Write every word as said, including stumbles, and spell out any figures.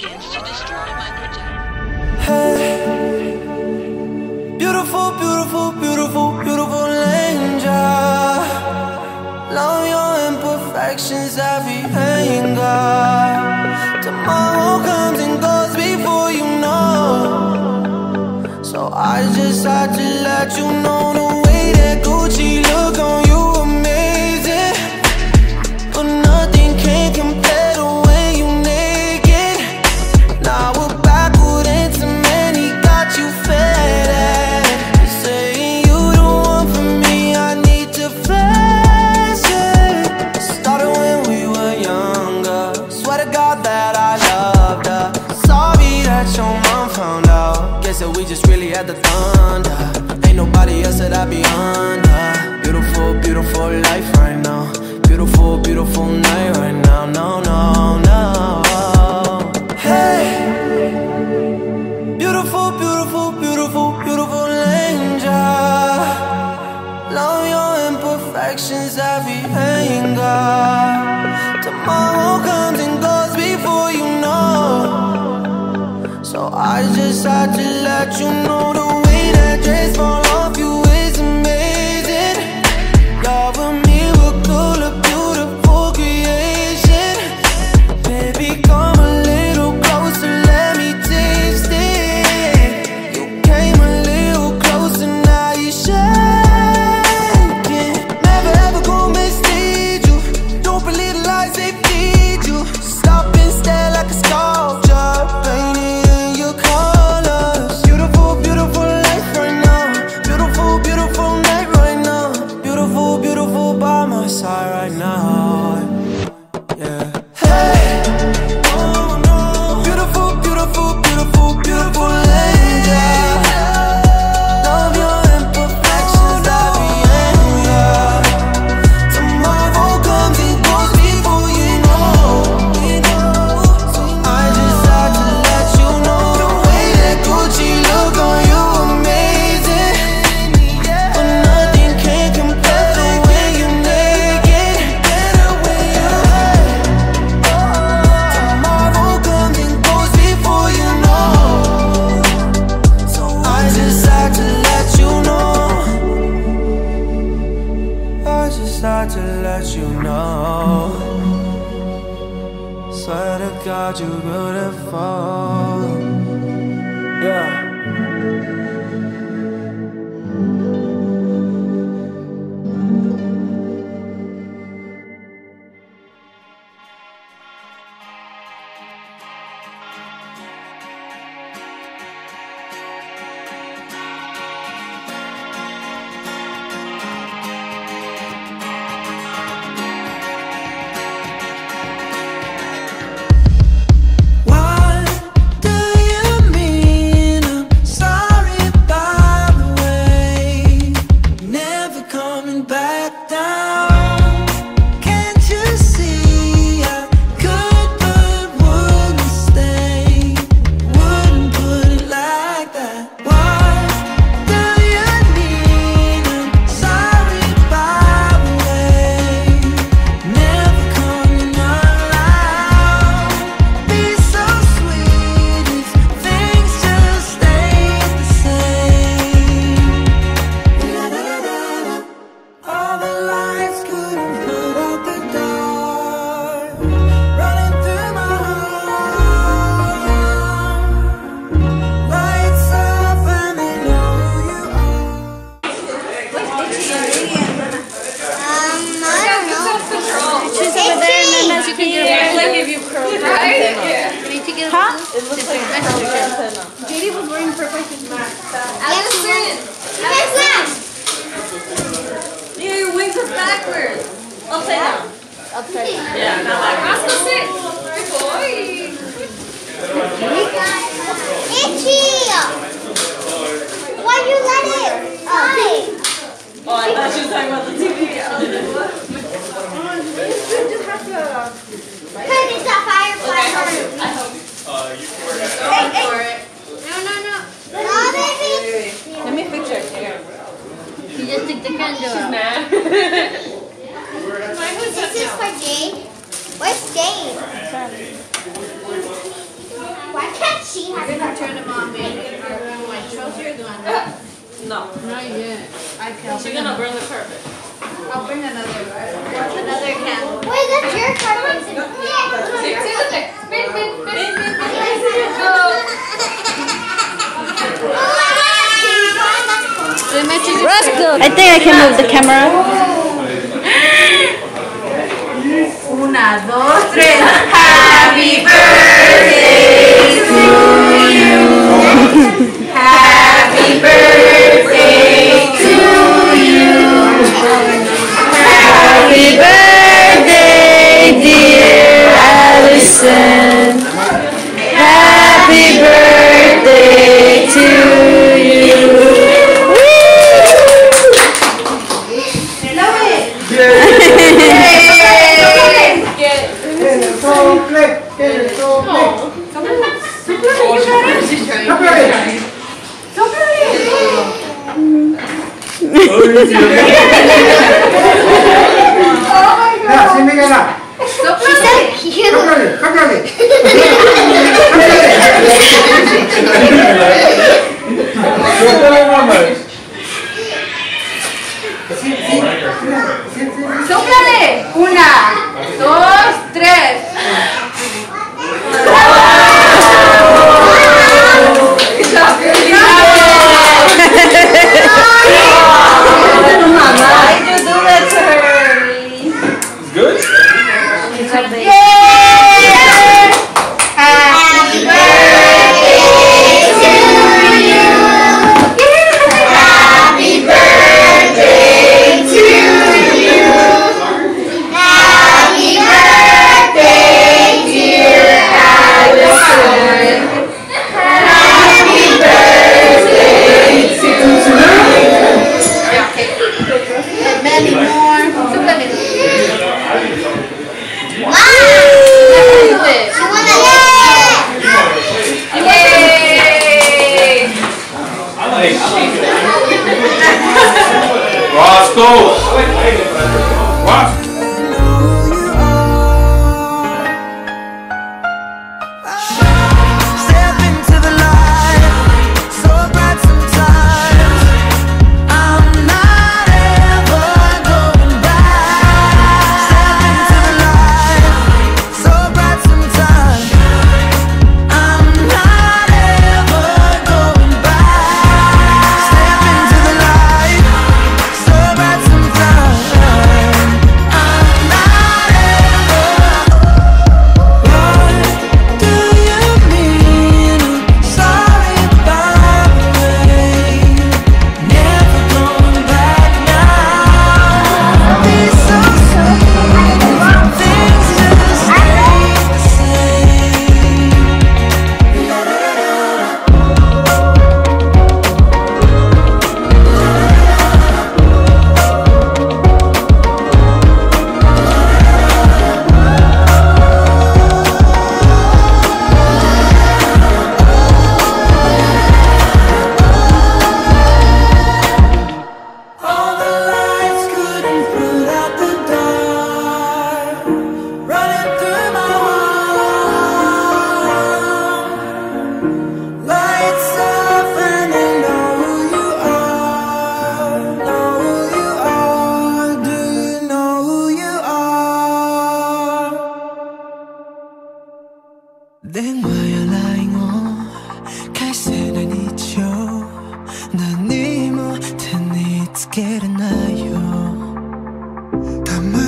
begins to destroy my projector. Hey, beautiful, beautiful, beautiful, beautiful angel. Love your imperfections, every anger. Tomorrow comes and goes before you know. So I just had to let you know the way that Gucci look on you amazing. But nothing can compare to when you naked. Now we're backward into many, got you fed. You're saying you the one for me, I need to flex it. Started when we were younger. Swear to God that I loved her. Sorry that your mom found out. Guess that we just really had the thunder. Ain't nobody else that I be under. Beautiful, beautiful life right now. Beautiful, beautiful night right now. No, no, no. Hey, beautiful, beautiful, beautiful, beautiful angel. Love your imperfections, every anger. Tomorrow comes and goes before you know. So I just had to let you know the way that dress fall off you is amazing. You're a miracle, a beautiful creation. Baby, come a little closer, let me taste it. You came a little closer, now you're shaking. Never ever gonna mislead you. Don't believe the lies they feed you. Stop and stare like a sculpture, painted in your colors. Beautiful, beautiful life right now. Beautiful, beautiful night right now. Beautiful, beautiful by my side right now. Yeah. Hey, oh no. Beautiful, beautiful, beautiful, beautiful angel. Love your imperfections, every anger. Tomorrow comes and goes before you know. So I just had to let you know the way that Gucci look on you amazing. But nothing can compare to when you naked. Tomorrow comes and goes before you know. So I just had to let you know. I just had to let you know. Swear to God, you're beautiful. Yeah. What do you mean? I'm sorry, by the way. Never coming back down. Can't you see I could but wouldn't stay? Wouldn't put it like that. What do you mean? I'm sorry, by the way. Never coming around. Be so sweet if things just stay the same. All the lights couldn't put out the dark, running through my heart. Lights up and they know who you are. Um, I don't know. She's over there, and then as you can get away, Like if you curl your right? antenna. We need to get Huh? It looks like a curl your antenna. J D was wearing perfect mask. Allison! Allison! Yeah, your wings are backwards. Upside down. Upside down. Yeah, not backwards. Roscoe, sit. Good boy. Itchy! Why you let it? Why? Oh, I thought she was talking about the T V. I was like, what? Because it's a firefly. I hope. Uh, you can work Go for it. No, no, no. No, baby. Let me fix her hair. You just stick the candle She's out. mad. This is for Jade. Where's Jade? Itchy. We're gonna turn them on, baby. Are we going trophy or doing that? No. Not yet. I can. She's gonna burn the carpet. I'll bring another another candle. Wait, that's your carpet. See, see, look there. Spin, spin, spin, spin, spin. I think I can move the camera. Una, dos, tres. Happy birthday to you. Happy birthday to you. Happy birthday, dear Allison. Happy birthday to you. Sóplale. Una, dos, tres. Why did you do that to her? It's good? Yay! Happy birthday to you. Happy birthday to you. Happy birthday, dear Allison. Happy birthday to you. Many more. Wow! You wanna Yay! I like Roscoe! Roscoe! Step into the light, so bright sometimes. I'm not ever going back. Step into the light, so bright sometimes. I'm not ever going back. Step into the light, so bright sometimes. I'm not ever. What do you mean? Sorry about the way. Never going back now. Be so sweet. Things just stay the same. All the lights couldn't put out the dark, running through my heart. Lights off and I know who you are, know who you are. Do you know who you are? Then why you're lying on 갈색 난 잊혀 난네 못해 네つけれないよ